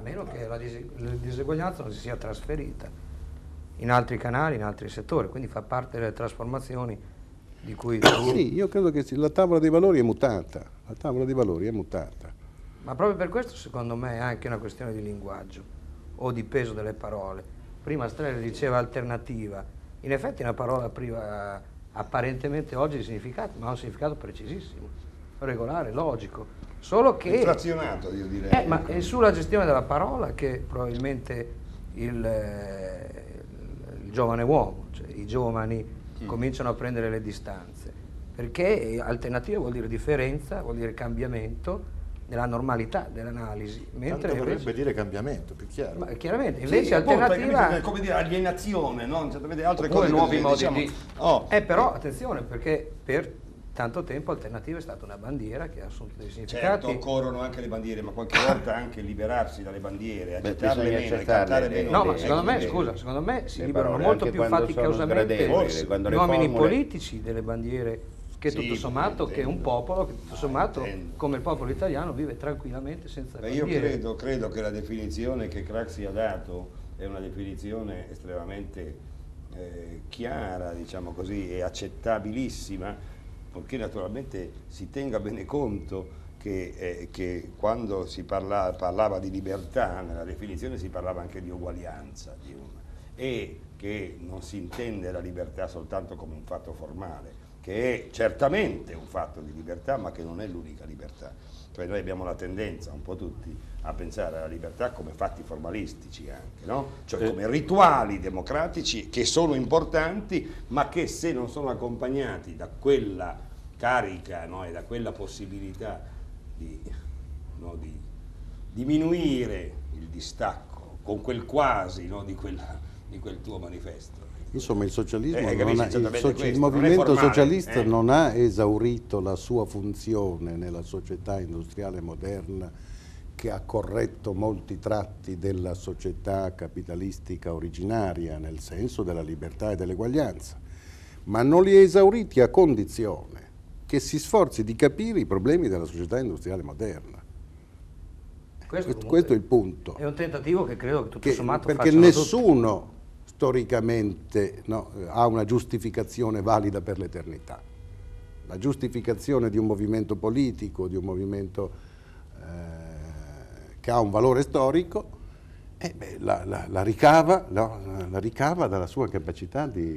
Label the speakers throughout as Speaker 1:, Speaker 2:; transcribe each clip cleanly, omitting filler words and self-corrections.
Speaker 1: meno che la diseguaglianza non si sia trasferita in altri canali, in altri settori, quindi fa parte delle trasformazioni di cui...
Speaker 2: Sì, io credo che la tavola dei valori è mutata, la tavola dei valori è mutata.
Speaker 1: Ma proprio per questo secondo me è anche una questione di linguaggio o di peso delle parole. Prima Strelli diceva alternativa, in effetti è una parola priva apparentemente oggi di significato, ma ha un significato precisissimo, regolare, logico, solo che...
Speaker 3: Inflazionato, io direi.
Speaker 1: Ma è sulla gestione della parola che probabilmente il giovane uomo, cioè i giovani cominciano a prendere le distanze, perché alternativa vuol dire differenza, vuol dire cambiamento nella normalità dell'analisi, mentre
Speaker 4: Tanto vorrebbe dire cambiamento, più chiaro.
Speaker 1: Ma chiaramente, invece
Speaker 3: Sì,
Speaker 1: alternativa...
Speaker 3: come dire, alienazione, no? Altre
Speaker 1: oppure
Speaker 3: cose
Speaker 1: nuovi modi
Speaker 3: diciamo,
Speaker 1: di... però attenzione, perché per tanto tempo alternativa è stata una bandiera che ha assunto dei significati.
Speaker 3: Certo, occorrono anche le bandiere, ma qualche volta anche liberarsi dalle bandiere, accettarle
Speaker 4: bisogna
Speaker 3: meno,
Speaker 4: accettarle
Speaker 3: cantare
Speaker 4: meno.
Speaker 3: meno.
Speaker 1: No, ma secondo me, scusa, secondo me si
Speaker 4: le
Speaker 1: liberano
Speaker 4: parole,
Speaker 1: molto
Speaker 4: anche
Speaker 1: più
Speaker 4: quando sono
Speaker 1: faticosamente
Speaker 4: sgradevoli, quando
Speaker 1: gli
Speaker 4: le
Speaker 1: uomini
Speaker 4: formule-
Speaker 1: politici delle bandiere che
Speaker 3: Sì,
Speaker 1: tutto sommato, che è un popolo che tutto sommato,
Speaker 3: intendo.
Speaker 1: come il popolo italiano, vive tranquillamente senza
Speaker 3: Beh, io
Speaker 1: bandiere.
Speaker 3: credo che la definizione che Craxi ha dato è una definizione estremamente chiara, diciamo così, e accettabilissima, perché naturalmente si tenga bene conto che quando si parlava di libertà, nella definizione si parlava anche di uguaglianza, e che non si intende la libertà soltanto come un fatto formale, che è certamente un fatto di libertà, ma che non è l'unica libertà. Cioè noi abbiamo la tendenza, un po' tutti, a pensare alla libertà come fatti formalistici anche, no? Cioè come rituali democratici che sono importanti, ma che se non sono accompagnati da quella carica, no? E da quella possibilità di diminuire il distacco con quel quasi, no? di quel tuo manifesto.
Speaker 2: Insomma, il socialismo
Speaker 3: il
Speaker 2: movimento socialista non ha esaurito la sua funzione nella società industriale moderna, che ha corretto molti tratti della società capitalistica originaria, nel senso della libertà e dell'eguaglianza, ma non li ha esauriti a condizione che si sforzi di capire i problemi della società industriale moderna. Questo è il punto.
Speaker 1: È un tentativo che credo che tutto sommato
Speaker 2: perché
Speaker 1: facciano
Speaker 2: nessuno storicamente ha una giustificazione valida per l'eternità. La giustificazione di un movimento politico, di un movimento che ha un valore storico, la ricava dalla sua capacità di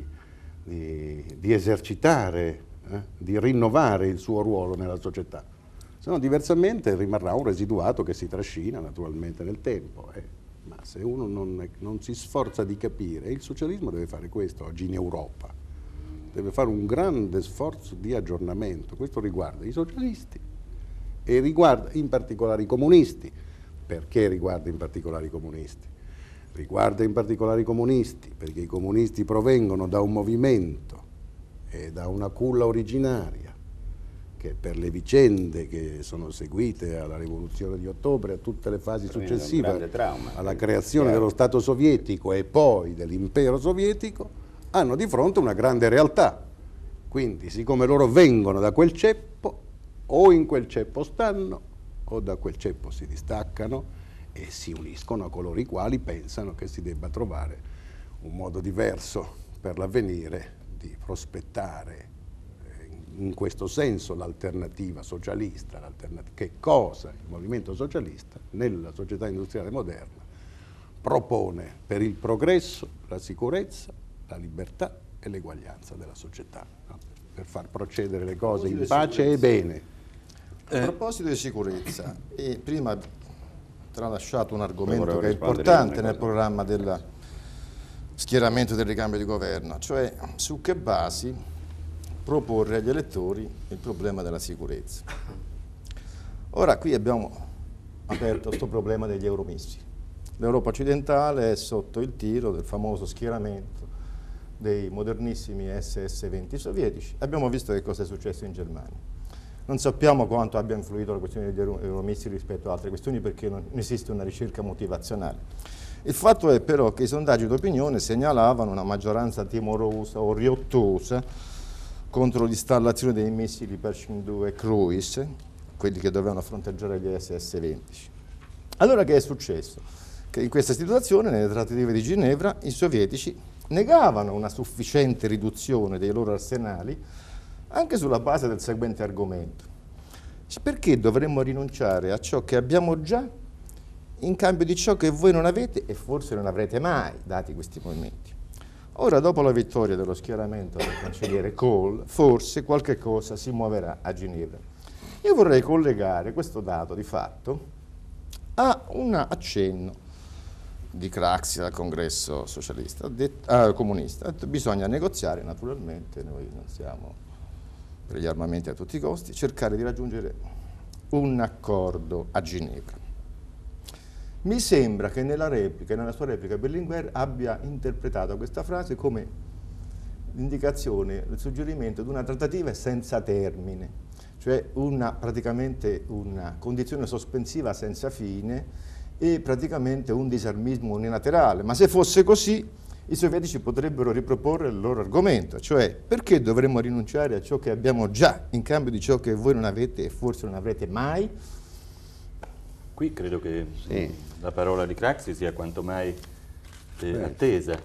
Speaker 2: esercitare, di rinnovare il suo ruolo nella società. Se no, diversamente rimarrà un residuato che si trascina naturalmente nel tempo. Ma se uno non si sforza di capire, il socialismo deve fare questo oggi in Europa, deve fare un grande sforzo di aggiornamento. Questo riguarda i socialisti e riguarda in particolare i comunisti. Perché riguarda in particolare i comunisti? Riguarda in particolare i comunisti perché i comunisti provengono da un movimento e da una culla originaria che per le vicende che sono seguite alla rivoluzione di ottobre, a tutte le fasi successive, alla creazione dello Stato sovietico e poi dell'impero sovietico, hanno di fronte una grande realtà. Quindi, siccome loro vengono da quel ceppo, o in quel ceppo stanno, o da quel ceppo si distaccano e si uniscono a coloro i quali pensano che si debba trovare un modo diverso per l'avvenire di prospettare in questo senso l'alternativa socialista. Che cosa il movimento socialista nella società industriale moderna propone per il progresso, la sicurezza, la libertà e l'eguaglianza della società, no? Per far procedere le cose in pace e bene.
Speaker 4: A proposito di sicurezza, prima tralasciato un argomento che è importante nel programma del schieramento del ricambio di governo, cioè su che basi proporre agli elettori il problema della sicurezza. Ora qui abbiamo aperto questo problema degli euromissili. L'Europa occidentale è sotto il tiro del famoso schieramento dei modernissimi SS-20 sovietici. Abbiamo visto che cosa è successo in Germania. Non sappiamo quanto abbia influito la questione degli euromissili rispetto ad altre questioni, perché non esiste una ricerca motivazionale. Il fatto è però che i sondaggi d'opinione segnalavano una maggioranza timorosa o riottosa contro l'installazione dei missili Pershing 2 Cruise, quelli che dovevano fronteggiare gli SS-20. Allora che è successo? Che in questa situazione, nelle trattative di Ginevra, i sovietici negavano una sufficiente riduzione dei loro arsenali anche sulla base del seguente argomento. Perché dovremmo rinunciare a ciò che abbiamo già in cambio di ciò che voi non avete e forse non avrete mai, dati questi movimenti? Ora, dopo la vittoria dello schieramento del cancelliere Kohl, forse qualche cosa si muoverà a Ginevra. Io vorrei collegare questo dato di fatto a un accenno di Craxi al congresso socialista, comunista. Bisogna negoziare, naturalmente, noi non siamo per gli armamenti a tutti i costi, cercare di raggiungere un accordo a Ginevra. Mi sembra che nella sua replica Berlinguer abbia interpretato questa frase come l'indicazione, il suggerimento di una trattativa senza termine, cioè praticamente una condizione sospensiva senza fine e praticamente un disarmismo unilaterale. Ma se fosse così, i sovietici potrebbero riproporre il loro argomento, cioè perché dovremmo rinunciare a ciò che abbiamo già in cambio di ciò che voi non avete e forse non avrete mai?
Speaker 5: Qui credo che la parola di Craxi sia quanto mai attesa.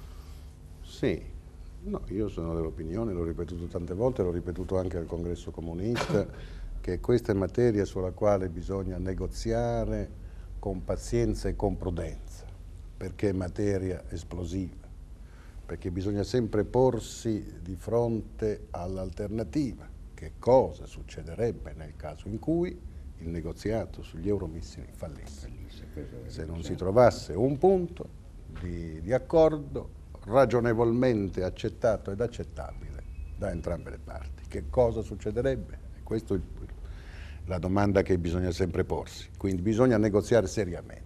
Speaker 2: Sì, no, io sono dell'opinione, l'ho ripetuto tante volte, l'ho ripetuto anche al congresso comunista, che questa è materia sulla quale bisogna negoziare con pazienza e con prudenza, perché è materia esplosiva, perché bisogna sempre porsi di fronte all'alternativa. Che cosa succederebbe nel caso in cui il negoziato sugli euromissili fallisse? Se non si trovasse un punto di accordo ragionevolmente accettato ed accettabile da entrambe le parti. Che cosa succederebbe? Questa è la domanda che bisogna sempre porsi. Quindi bisogna negoziare seriamente.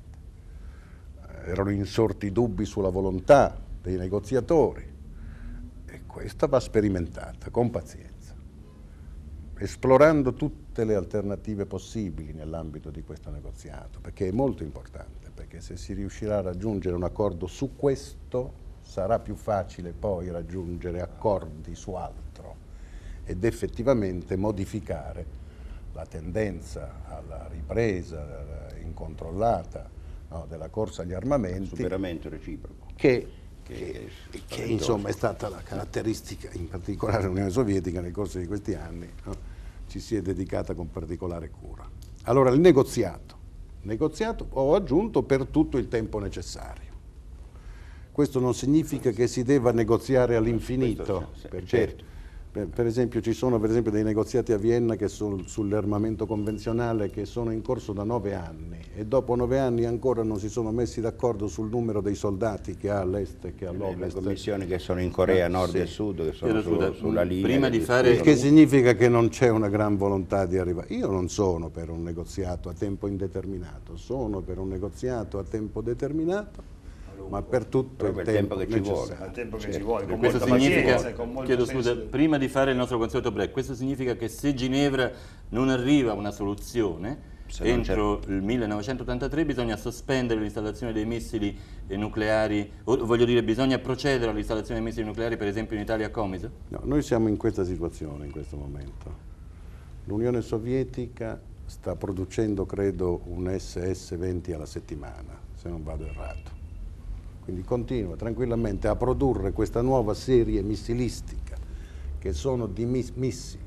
Speaker 2: Erano insorti dubbi sulla volontà dei negoziatori e questa va sperimentata con pazienza, esplorando tutte le alternative possibili nell'ambito di questo negoziato, perché è molto importante, perché se si riuscirà a raggiungere un accordo su questo sarà più facile poi raggiungere accordi su altro ed effettivamente modificare la tendenza alla ripresa incontrollata della corsa agli armamenti,
Speaker 3: superamento reciproco,
Speaker 2: che insomma è stata la caratteristica, in particolare dell'Unione Sovietica nel corso di questi anni, ci si è dedicata con particolare cura. Allora il negoziato ho aggiunto per tutto il tempo necessario. Questo non significa che si debba negoziare all'infinito, perché certo. Per esempio ci sono dei negoziati a Vienna che sono sull'armamento convenzionale che sono in corso da 9 anni e dopo 9 anni ancora non si sono messi d'accordo sul numero dei soldati che ha all'est e che ha all'ovest.
Speaker 3: Le commissioni che sono in Corea Nord e Sud, che sono sulla linea.
Speaker 5: Prima di fare...
Speaker 2: Il che significa che non c'è una gran volontà di arrivare. Io non sono per un negoziato a tempo indeterminato, sono per un negoziato a tempo determinato, ma per tutto il tempo che ci vuole.
Speaker 6: Al tempo che ci vuole, con
Speaker 5: questo
Speaker 6: molta
Speaker 5: significa,
Speaker 6: pazienza, con molto
Speaker 5: chiedo
Speaker 6: senso.
Speaker 5: scusa, prima di fare il nostro consueto break, questo significa che se Ginevra non arriva a una soluzione, entro il 1983 bisogna sospendere l'installazione dei missili nucleari, o voglio dire, bisogna procedere all'installazione dei missili nucleari, per esempio in Italia a Comiso?
Speaker 2: No, noi siamo in questa situazione in questo momento. L'Unione Sovietica sta producendo, credo, un SS-20 alla settimana, se non vado errato. Quindi continua tranquillamente a produrre questa nuova serie missilistica, che sono di missili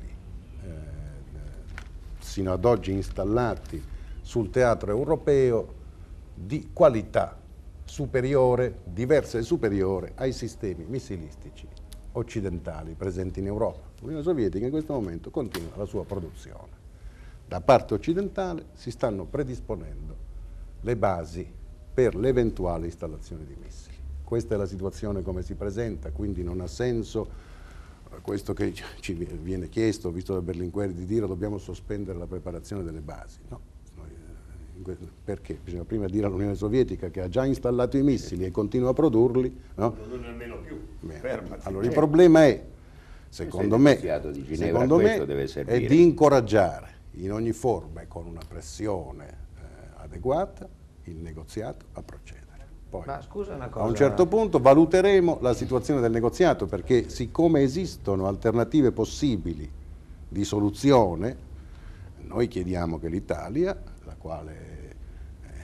Speaker 2: sino ad oggi installati sul teatro europeo di qualità superiore, diversa e superiore ai sistemi missilistici occidentali presenti in Europa. L'Unione Sovietica in questo momento continua la sua produzione. Da parte occidentale si stanno predisponendo le basi per l'eventuale installazione di missili. Questa è la situazione come si presenta, quindi non ha senso questo che ci viene chiesto, visto da Berlinguer, di dire dobbiamo sospendere la preparazione delle basi. No, perché? Bisogna prima dire all'Unione Sovietica che ha già installato i missili e continua a produrli. No?
Speaker 6: Non nemmeno più.
Speaker 2: Allora il problema è, secondo me, è di incoraggiare in ogni forma e con una pressione adeguata il negoziato a procedere. Poi,
Speaker 1: ma scusa una cosa,
Speaker 2: a un certo punto valuteremo la situazione del negoziato, perché siccome esistono alternative possibili di soluzione, noi chiediamo che l'Italia, la quale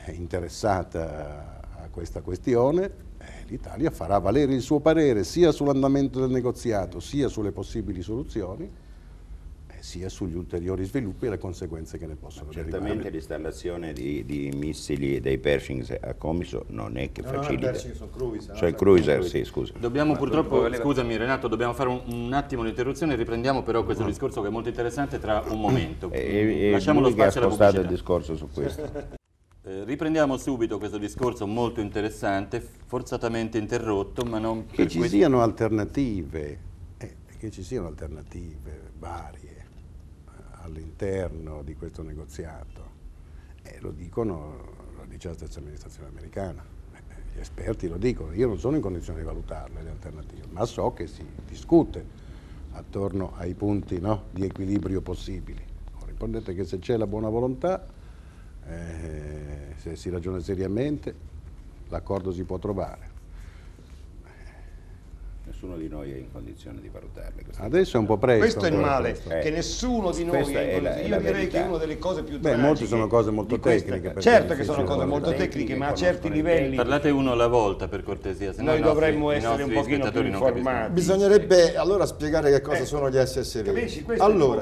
Speaker 2: interessata a questa questione, l'Italia farà valere il suo parere sia sull'andamento del negoziato, sia sulle possibili soluzioni, sia sugli ulteriori sviluppi e le conseguenze che ne possono derivare.
Speaker 6: Certamente l'installazione di missili dei Pershing a Comiso non è che facilita.
Speaker 4: Sono cruiser.
Speaker 6: Cioè cruiser, sì, scusa.
Speaker 5: Dobbiamo purtroppo, scusami Renato, dobbiamo fare un attimo di interruzione, riprendiamo però questo discorso che è molto interessante tra un momento. Lasciamo lo spazio alla pubblicità.
Speaker 6: Il discorso su questo.
Speaker 5: Riprendiamo subito questo discorso molto interessante, forzatamente interrotto, ma non per
Speaker 2: che ci siano alternative, che ci siano alternative varie all'interno di questo negoziato, lo dice la stessa amministrazione americana, gli esperti lo dicono, io non sono in condizione di valutarle le alternative, ma so che si discute attorno ai punti, no, di equilibrio possibili. Rispondete che se c'è la buona volontà, se si ragiona seriamente, l'accordo si può trovare.
Speaker 6: Nessuno di noi è in condizione di valutarle.
Speaker 2: Adesso è un po' presto.
Speaker 3: Questo è il male, che nessuno di noi è in condizione. Io direi che è una delle cose più tragiche.
Speaker 2: Molte sono cose molto tecniche.
Speaker 3: Certo che sono cose molto tecniche, ma a certi livelli...
Speaker 5: Parlate uno alla volta, per cortesia, se no
Speaker 3: noi dovremmo essere un pochino più informati.
Speaker 4: Bisognerebbe allora spiegare che cosa sono gli SS-20.
Speaker 3: Allora,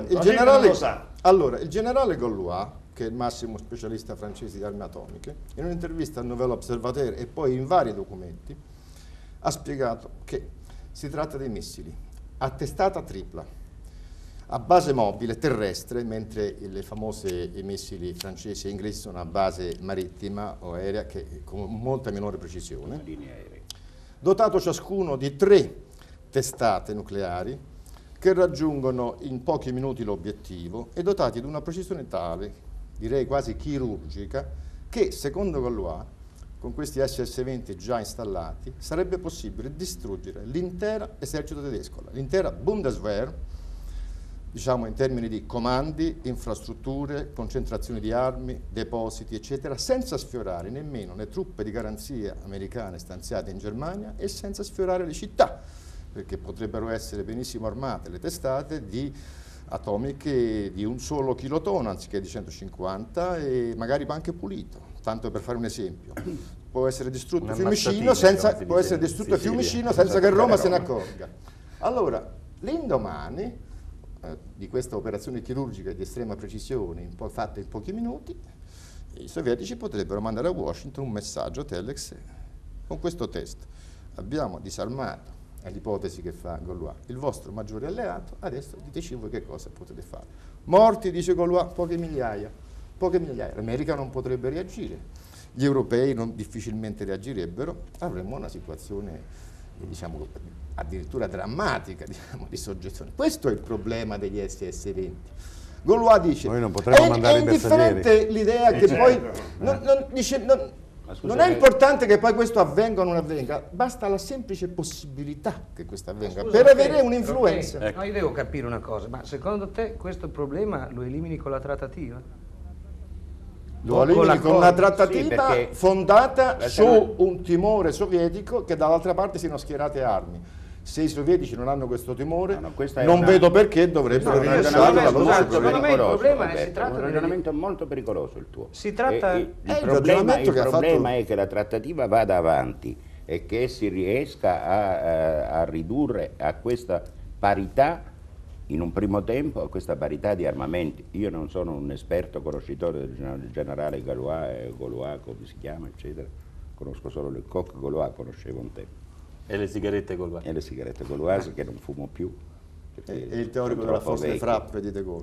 Speaker 4: il generale Gollois, che è il massimo specialista francese di armi atomiche, in un'intervista al Nouvel Observateur e poi in vari documenti, ha spiegato che si tratta dei missili a testata tripla, a base mobile terrestre, mentre le famose missili francesi e inglesi sono a base marittima o aerea, che con molta minore precisione, dotato ciascuno di 3 testate nucleari che raggiungono in pochi minuti l'obiettivo e dotati di una precisione tale, direi quasi chirurgica, che secondo Gollois, con questi SS-20 già installati, sarebbe possibile distruggere l'intero esercito tedesco, l'intera Bundeswehr, diciamo in termini di comandi, infrastrutture, concentrazioni di armi, depositi, eccetera, senza sfiorare nemmeno le truppe di garanzia americane stanziate in Germania e senza sfiorare le città, perché potrebbero essere benissimo armate le testate di atomiche di un solo kilotono anziché di 150 e magari anche pulito, tanto per fare un esempio. Può essere distrutto Fiumicino senza che Roma se ne accorga. Allora, l'indomani di questa operazione chirurgica di estrema precisione, fatta in pochi minuti, i sovietici potrebbero mandare a Washington un messaggio telex con questo testo: abbiamo disarmato, è l'ipotesi che fa Gollois, il vostro maggiore alleato, adesso diteci voi che cosa potete fare. Morti, dice Gollois, poche migliaia. L'America non potrebbe reagire, gli europei difficilmente reagirebbero, avremmo una situazione, diciamo, addirittura drammatica, diciamo, di soggezione. Questo è il problema degli SS-20. Gollois dice,
Speaker 2: noi non potremmo mandare i bersaglieri.
Speaker 4: È indifferente l'idea che poi... Non è importante che poi questo avvenga o non avvenga, basta la semplice possibilità che questo avvenga per avere un'influenza.
Speaker 1: Okay. No, io devo capire una cosa, ma secondo te questo problema lo elimini con la trattativa?
Speaker 4: Lo elimini con una trattativa fondata su un timore sovietico che dall'altra parte siano schierate armi. Se i sovietici non hanno questo timore, non vedo perché dovrebbero rinunciare alla loro
Speaker 1: sicurezza. Il problema è
Speaker 6: un ragionamento molto pericoloso il tuo.
Speaker 1: Si tratta...
Speaker 6: Il problema è che la trattativa vada avanti e che si riesca a ridurre a questa parità, in un primo tempo, a questa parità di armamenti. Io non sono un esperto conoscitore del generale Gollois, come si chiama, eccetera. Conosco solo le coque Gollois, conoscevo un tempo.
Speaker 5: E le sigarette Gollois.
Speaker 6: E le sigarette Gollois che non fumo più.
Speaker 4: E il teorico della forza di frappe di De Gaulle.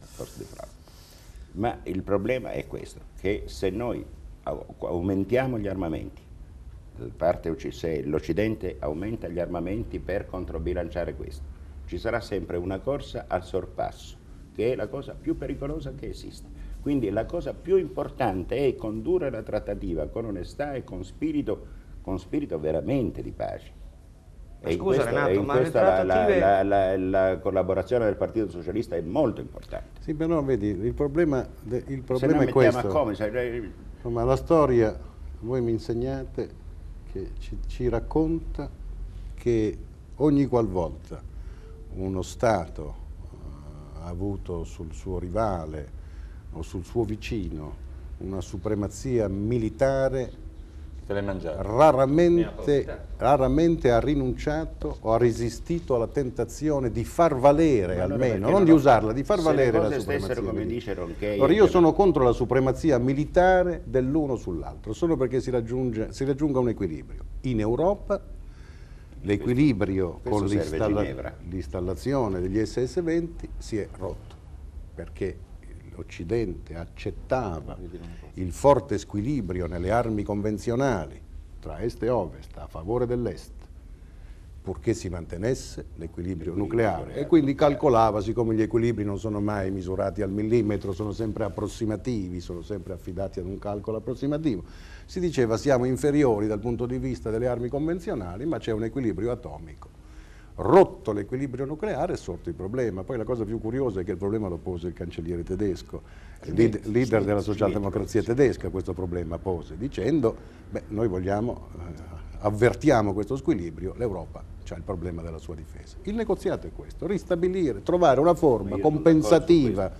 Speaker 6: Ma il problema è questo, che se noi aumentiamo gli armamenti, se l'Occidente aumenta gli armamenti per controbilanciare questo, ci sarà sempre una corsa al sorpasso, che è la cosa più pericolosa che esiste. Quindi la cosa più importante è condurre la trattativa con onestà e con spirito veramente di pace. E
Speaker 1: scusa Renato,
Speaker 6: in questa la collaborazione del Partito Socialista è molto importante.
Speaker 2: Sì, però vedi, il problema
Speaker 6: se noi
Speaker 2: è questo.
Speaker 6: Ma
Speaker 2: la storia, voi mi insegnate, che ci racconta che ogni qualvolta uno Stato ha avuto sul suo rivale o sul suo vicino una supremazia militare
Speaker 5: Se l'hai mangiato.
Speaker 2: raramente ha rinunciato o ha resistito alla tentazione di far valere,
Speaker 6: Ma allora
Speaker 2: almeno,
Speaker 6: perché
Speaker 2: non
Speaker 6: no?
Speaker 2: di usarla, di far
Speaker 6: Se
Speaker 2: valere
Speaker 6: le
Speaker 2: la
Speaker 6: cose
Speaker 2: supremazia
Speaker 6: stessero come
Speaker 2: militare.
Speaker 6: dice Ronchey,
Speaker 2: Allora, io sono contro la supremazia militare dell'uno sull'altro, solo perché si raggiunga un equilibrio. In Europa l'equilibrio con
Speaker 6: questo serve Ginevra.
Speaker 2: l'installazione degli SS-20 si è rotto, perché l'Occidente accettava il forte squilibrio nelle armi convenzionali tra Est e Ovest a favore dell'Est, purché si mantenesse l'equilibrio nucleare, e quindi calcolava, siccome gli equilibri non sono mai misurati al millimetro, sono sempre approssimativi, sono sempre affidati ad un calcolo approssimativo, si diceva siamo inferiori dal punto di vista delle armi convenzionali, ma c'è un equilibrio atomico. Rotto l'equilibrio nucleare è sorto il problema. Poi la cosa più curiosa è che il problema lo pose il cancelliere tedesco, il leader della socialdemocrazia tedesca, questo problema pose, dicendo beh, noi vogliamo, avvertiamo questo squilibrio, l'Europa c'ha il problema della sua difesa. Il negoziato è questo, ristabilire, trovare una forma compensativa,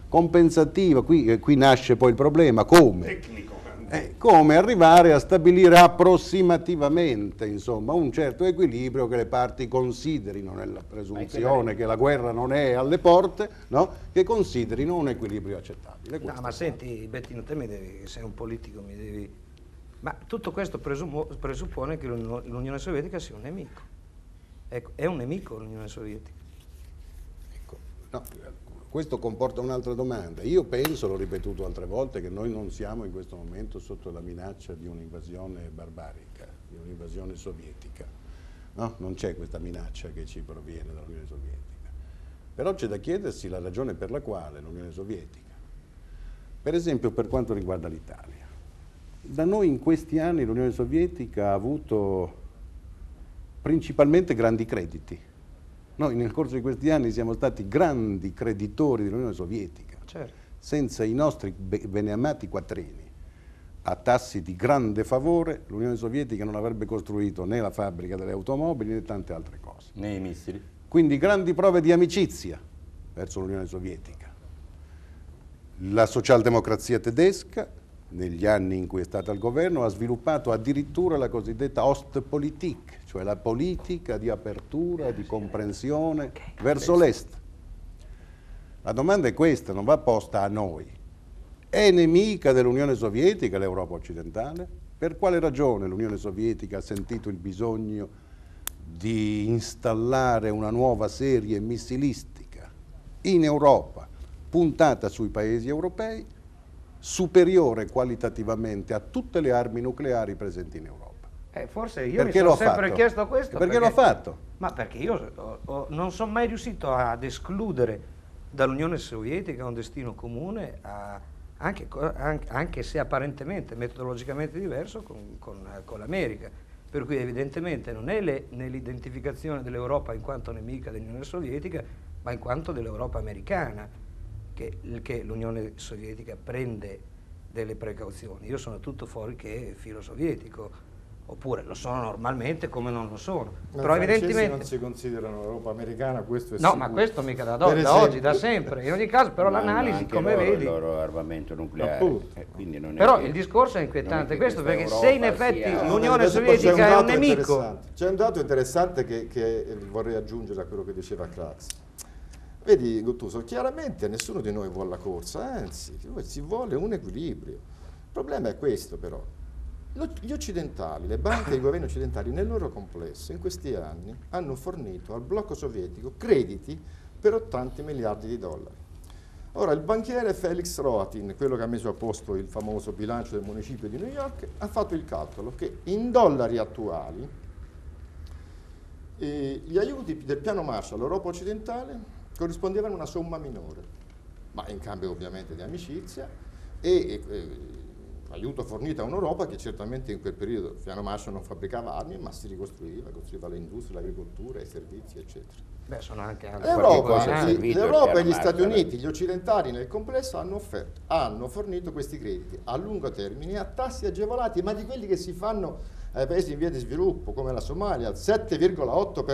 Speaker 2: qui nasce poi il problema, come? Come arrivare a stabilire approssimativamente, insomma, un certo equilibrio che le parti considerino, nella presunzione che la guerra non è alle porte, no? Che considerino un equilibrio accettabile.
Speaker 1: No, ma senti, Bettino, te sei un politico, ma tutto questo presuppone che l'Unione Sovietica sia un nemico. Ecco, è un nemico l'Unione Sovietica?
Speaker 2: Ecco, no, questo comporta un'altra domanda. Io penso, l'ho ripetuto altre volte, che noi non siamo in questo momento sotto la minaccia di un'invasione barbarica, di un'invasione sovietica. No? Non c'è questa minaccia che ci proviene dall'Unione Sovietica. Però c'è da chiedersi la ragione per la quale l'Unione Sovietica, per esempio per quanto riguarda l'Italia, da noi in questi anni l'Unione Sovietica ha avuto principalmente grandi crediti. Noi nel corso di questi anni siamo stati grandi creditori dell'Unione Sovietica,
Speaker 1: certo.
Speaker 2: Senza i nostri beneamati quattrini a tassi di grande favore l'Unione Sovietica non avrebbe costruito né la fabbrica delle automobili né tante altre cose.
Speaker 5: Né i missili.
Speaker 2: Quindi grandi prove di amicizia verso l'Unione Sovietica. La socialdemocrazia tedesca, negli anni in cui è stata al governo, ha sviluppato addirittura la cosiddetta Ostpolitik, cioè la politica di apertura, di comprensione verso l'Est. La domanda è questa, non va posta a noi. È nemica dell'Unione Sovietica l'Europa occidentale? Per quale ragione l'Unione Sovietica ha sentito il bisogno di installare una nuova serie missilistica in Europa, puntata sui paesi europei, superiore qualitativamente a tutte le armi nucleari presenti in Europa?
Speaker 1: Forse io
Speaker 2: Perché
Speaker 1: mi sono sempre chiesto questo.
Speaker 2: Perché l'ho fatto?
Speaker 1: Ma perché io non sono mai riuscito ad escludere dall'Unione Sovietica un destino comune, anche se apparentemente, metodologicamente diverso con l'America. Per cui evidentemente non è nell'identificazione dell'Europa in quanto nemica dell'Unione Sovietica, ma in quanto dell'Europa americana, che l'Unione Sovietica prende delle precauzioni. Io sono tutto fuori che filo sovietico, oppure lo sono normalmente come non lo sono.
Speaker 4: Ma
Speaker 1: però
Speaker 4: i francesi
Speaker 1: evidentemente
Speaker 4: non si considerano Europa americana, questo è
Speaker 1: no,
Speaker 4: sicuro.
Speaker 1: ma questo mica da
Speaker 4: esempio,
Speaker 1: oggi, da sempre. In ogni caso, però
Speaker 6: Ma hanno
Speaker 1: l'analisi,
Speaker 6: anche
Speaker 1: come
Speaker 6: loro
Speaker 1: vedi,
Speaker 6: il loro armamento nucleare.
Speaker 4: Appunto.
Speaker 6: Quindi non è
Speaker 1: però
Speaker 6: che-
Speaker 1: il discorso è
Speaker 6: non
Speaker 1: inquietante
Speaker 6: che
Speaker 1: questo,
Speaker 6: questa
Speaker 1: perché
Speaker 6: Europa
Speaker 1: se in effetti
Speaker 6: sia-
Speaker 1: l'Unione
Speaker 4: adesso poi c'è
Speaker 1: Sovietica è un
Speaker 4: dato
Speaker 1: nemico,
Speaker 4: interessante. C'è un dato interessante che vorrei aggiungere a quello che diceva Craxi. Vedi, Gottuso, chiaramente nessuno di noi vuole la corsa, anzi, si vuole un equilibrio. Il problema è questo però. Gli occidentali, le banche e i governi occidentali nel loro complesso in questi anni hanno fornito al blocco sovietico crediti per 80 miliardi di dollari. Ora il banchiere Felix Roatin, quello che ha messo a posto il famoso bilancio del municipio di New York, ha fatto il calcolo che in dollari attuali gli aiuti del piano Marshall all'Europa occidentale corrispondevano a una somma minore, ma in cambio ovviamente di amicizia e aiuto fornito a un'Europa che certamente in quel periodo il piano Marshall non fabbricava armi, ma si costruiva le industrie, l'agricoltura, i servizi, eccetera.
Speaker 1: beh, sono anche altri
Speaker 4: L'Europa
Speaker 1: particolari.
Speaker 4: e gli Stati Uniti, gli occidentali nel complesso hanno fornito questi crediti a lungo termine a tassi agevolati, ma di quelli che si fanno ai paesi in via di sviluppo come la Somalia al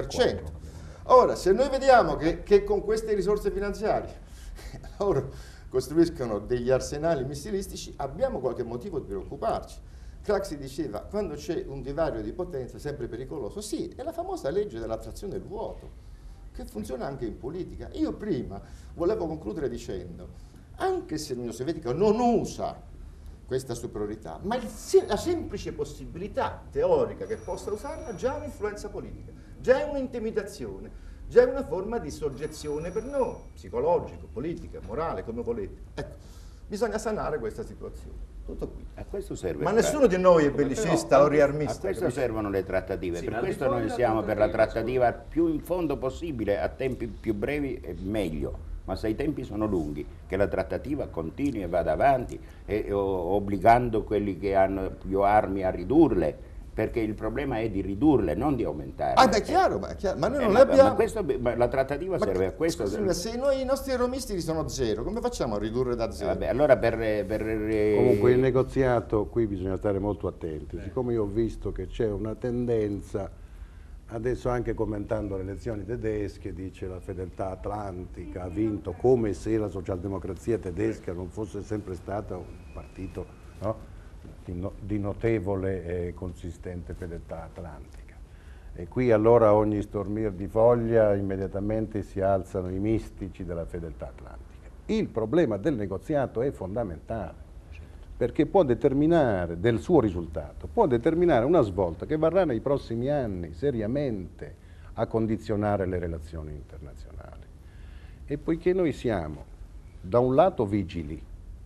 Speaker 4: 7,8%. Ora, se noi vediamo che con queste risorse finanziarie loro costruiscono degli arsenali missilistici, abbiamo qualche motivo di preoccuparci. Craxi diceva, quando c'è un divario di potenza è sempre pericoloso. Sì, è la famosa legge dell'attrazione del vuoto, che funziona anche in politica. Io prima volevo concludere dicendo, anche se l'Unione Sovietica non usa questa superiorità, ma la semplice possibilità teorica che possa usarla già è un'influenza politica, già è un'intimidazione, già è una forma di soggezione per noi, psicologico, politica, morale, come volete. Ecco, bisogna sanare questa situazione. Tutto qui.
Speaker 6: A questo serve.
Speaker 4: Ma nessuno di noi è bellicista o riarmista.
Speaker 6: A questo servono le trattative,
Speaker 1: Sì,
Speaker 6: per questo noi siamo per la trattativa più in fondo possibile, a tempi più brevi e meglio. Ma se i tempi sono lunghi, che la trattativa continui e vada avanti, obbligando quelli che hanno più armi a ridurle, perché il problema è di ridurle, non di aumentarle.
Speaker 4: Ah, beh, è chiaro, ma noi non le abbiamo.
Speaker 6: Ma la trattativa serve a questo.
Speaker 4: Scusami, se i nostri euromisteri sono zero, come facciamo a ridurre da zero?
Speaker 6: Vabbè, allora
Speaker 2: Comunque il negoziato, qui bisogna stare molto attenti, siccome io ho visto che c'è una tendenza, adesso anche commentando le elezioni tedesche, dice la fedeltà atlantica ha vinto, come se la socialdemocrazia tedesca non fosse sempre stata un partito, no? Di notevole e consistente fedeltà atlantica. E qui allora ogni stormir di foglia immediatamente si alzano i mistici della fedeltà atlantica. Il problema del negoziato è fondamentale, perché può determinare, del suo risultato, può determinare una svolta che varrà nei prossimi anni seriamente a condizionare le relazioni internazionali. E poiché noi siamo da un lato vigili,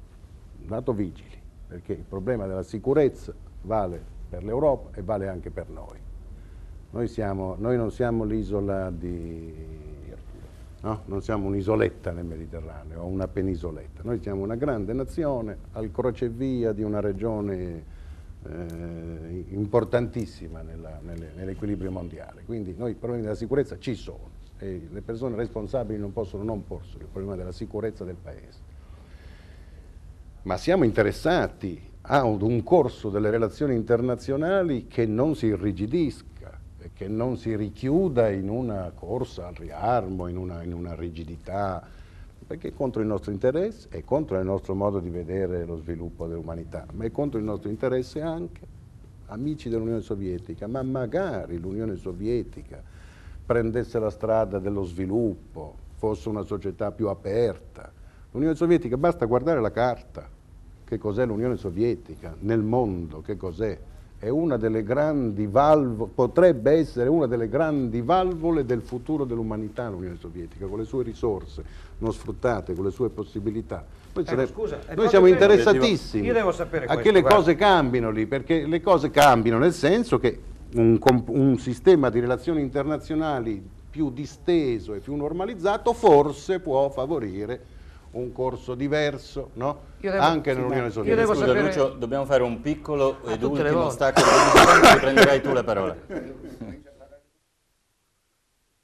Speaker 2: perché il problema della sicurezza vale per l'Europa e vale anche per noi. Noi non siamo l'isola di... no? Non siamo un'isoletta nel Mediterraneo o una penisoletta. Noi siamo una grande nazione al crocevia di una regione importantissima nell'equilibrio mondiale. Quindi noi i problemi della sicurezza ci sono e le persone responsabili non possono non porseli il problema della sicurezza del Paese. Ma siamo interessati a un corso delle relazioni internazionali che non si irrigidisca e che non si richiuda in una corsa al riarmo, in una rigidità, perché è contro il nostro interesse, è contro il nostro modo di vedere lo sviluppo dell'umanità, ma è contro il nostro interesse anche, amici dell'Unione Sovietica, ma magari l'Unione Sovietica prendesse la strada dello sviluppo, fosse una società più aperta. L'Unione Sovietica, basta guardare la carta. Che cos'è l'Unione Sovietica nel mondo? Che cos'è? È una delle grandi valvole, potrebbe essere una delle grandi valvole del futuro dell'umanità l'Unione Sovietica, con le sue risorse non sfruttate, con le sue possibilità. Noi siamo interessatissimi a che le cose cambino lì, perché le cose cambiano nel senso che un sistema di relazioni internazionali più disteso e più normalizzato forse può favorire un corso diverso, no? Anche nell'Unione Sovietica.
Speaker 5: Scusa Lucio, dobbiamo fare un piccolo ed ultimo stacco di 15 secondi, prenderai tu la parola.